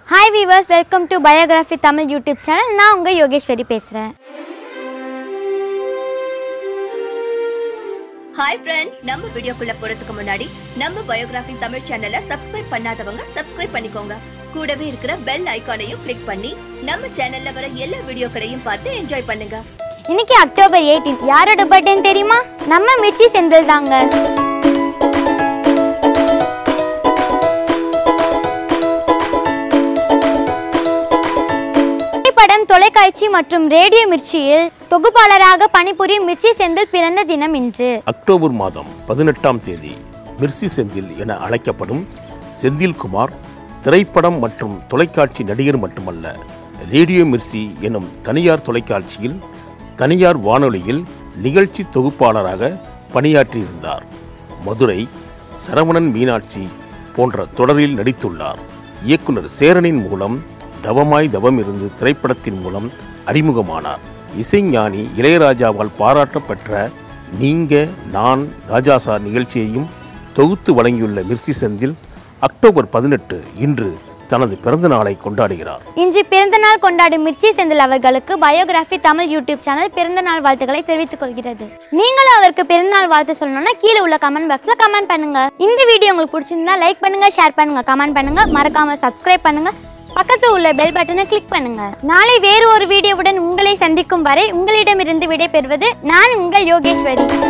Hi viewers, welcome to Biography Tamil YouTube channel. நான் உங்க யோகேஸ்வரி பேசுறேன். Hi friends, நம்ம வீடியோக்குள்ள போறதுக்கு முன்னாடி நம்ம Biography Tamil channel-ஐ subscribe பண்ணாதவங்க subscribe பண்ணிக்கோங்க. கூடவே இருக்கிற bell icon-ஐயும் click பண்ணி நம்ம சேனல்ல வர எல்லா வீடியோக்களையும் பார்த்து என்ஜாய் பண்ணுங்க. இன்னைக்கு அக்டோபர் 18 யாரோட பர்த்டே தெரியுமா? நம்ம மிர்ச்சி செந்தில் தாங்க. தொலைக்காட்சி மற்றும் ரேடியோ மிர்ச்சியில் தொகுப்பாளராக பணிபுரியும் மிர்ச்சி செந்தில் பிறந்த தினம் இன்று. அக்டோபர் மாதம் 18ஆம் தேதி மிர்ச்சி செந்தில் என அழைக்கப்படும் செந்தில்குமார் திரைப்படம் மற்றும் தொலைக்காட்சி நடிகர் மட்டுமல்ல, ரேடியோ மிர்ச்சி எனும் தனியார் தொலைக்காட்சியில் தனியார் வானொலியில் நிகழ்ச்சி தொகுப்பாளராக பணியாற்றியிருந்தார். மதுரை, சரவணன் மீனாட்சி போன்ற தொடரில் நடித்துள்ளார். இயக்குனர் சேரனின் மூலம் தவமாய் தவம் இருந்து திரைப்படத்தின் மூலம் அறிமுகமானார். இசைஞானி இளையராஜாவால் பாராட்டப்பெற்ற நீங்க நான் ராஜாசா நிகழ்ச்சியையும் தொகுத்து வழங்கியுள்ள மிர்ச்சி செந்தில் அக்டோபர் 18 இன்று தனது பிறந்த நாளை கொண்டாடுகிறார். இன்று பிறந்த நாள் கொண்டாடும் மிர்ச்சி செந்தில் அவர்களுக்கு பயோகிராஃபி தமிழ் யூடியூப் சேனல் பிறந்த நாள் வாழ்த்துக்களை தெரிவித்துக் கொள்கிறது. நீங்களும் அவருக்கு பிறந்த நாள் வாழ்த்து சொல்லணும்னா கீழே உள்ள கமெண்ட் பாக்ஸ்ல கமெண்ட் பண்ணுங்க. இந்த வீடியோ உங்களுக்கு பிடிச்சிருந்தா லைக் பண்ணுங்க, ஷேர் பண்ணுங்க, கமெண்ட் பண்ணுங்க, மறக்காம சப்ஸ்கிரைப் பண்ணுங்க, பக்கத்தில் உள்ள பெல் பட்டனை கிளிக் பண்ணுங்க. நாளை வேறு ஒரு வீடியோவுடன் உங்களை சந்திக்கும் வரை உங்களிடமிருந்து விடை பெறுவது நான் உங்கள் யோகேஸ்வரி.